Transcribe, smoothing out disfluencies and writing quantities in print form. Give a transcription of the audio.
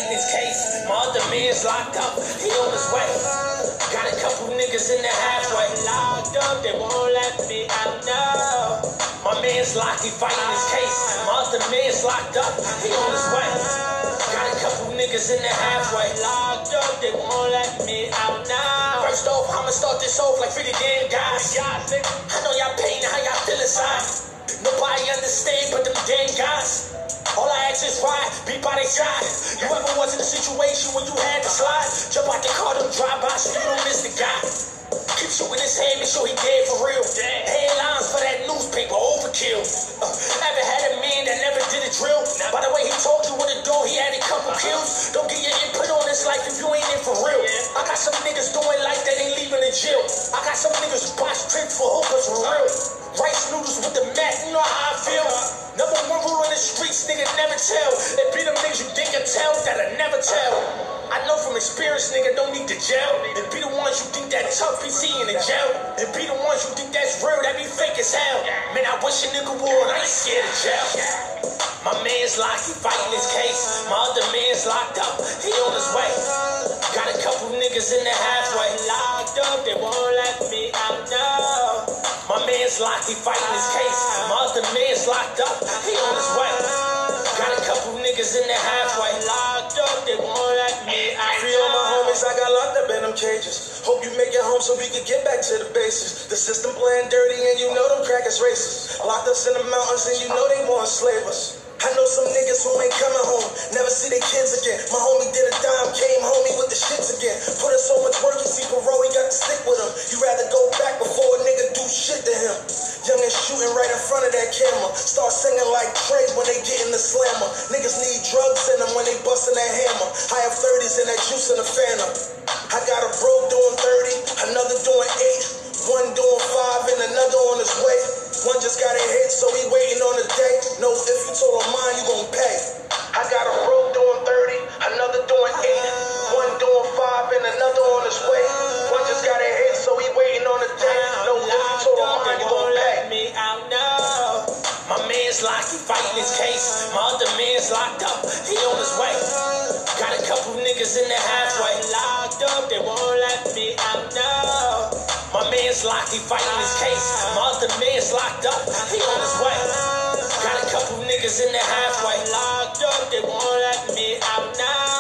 fighting his case. My other man's locked up, he on his way. Got a couple niggas in the halfway. Locked up, they won't let me out now. My man's locked, he fighting his case. My other man's locked up, he on his way. Got a couple niggas in the halfway. Locked up, they won't let me out now. First off, I'ma start this off like 50 damn guys. I know y'all pain, how y'all feel inside. Nobody understand but them damn guys. All I ask is why, be by their side. You ever was in a situation when you had to slide? Jump out the car, don't drive by so you don't miss the guy. Keep shooting his hand, make sure he dead for real. Headlines for that newspaper, overkill. Ever had a man that never did a drill? By the way he told you what to do, he had a couple kills. Don't get your input on this life if you ain't in for real. I got some niggas doing like they ain't leaving the jail. I got some niggas who box trips for hookers for real. Rice noodles with the mat, you know how I feel. Number one rule in the streets, nigga, never tell. It be them niggas you think you tell that'll never tell. I know from experience, nigga, don't need the jail. It be the ones you think that tough PC in the jail. It be the ones you think that's real, that be fake as hell. Man, I wish a nigga would, I ain't scared of jail. My man's locked, he fighting his case. My other man's locked up, he on his way. Got a couple niggas in the halfway. Locked up, they won't let me out now. My man's locked, he fighting his case. My other man's locked up, he on his way. Got a couple niggas in the halfway. Locked up, they won't let me out. Free all my homies, I got locked up in them cages. Hope you make it home so we can get back to the basics. The system playing dirty and you know them crackers racist. Locked us in the mountains and you know they want to slave us. I know some niggas who ain't coming home, never see their kids again. My homie did a dime, came homie with the shits again. Put in so much work, you see parole, he got to stick with him. You rather go back before a nigga do shit to him. Young and shooting right in front of that camera. Start singing like Trey when they get in the slammer. Niggas need drugs in them when they bustin' that hammer. I have 30s and that juice in the phantom. I got a bro doing 30, another doing 8, one doing 5 and another on his way. One just got a hit, so he waiting on the day. No, if you told him mine, you gon' pay. I got a bro doing 30, another doing 8, one doing 5 and another on his way. One just got a hit, so he waiting on the day. No, if you told him mine, you gon' pay. My man's locked, he fighting his case. My other man's locked up, he on his way. Got a couple niggas in the halfway. Locked up, they won't let me out now. My man's locked, he fighting his case. My other man's locked up, he on his way. Got a couple niggas in the halfway. Locked up, they won't let me out now.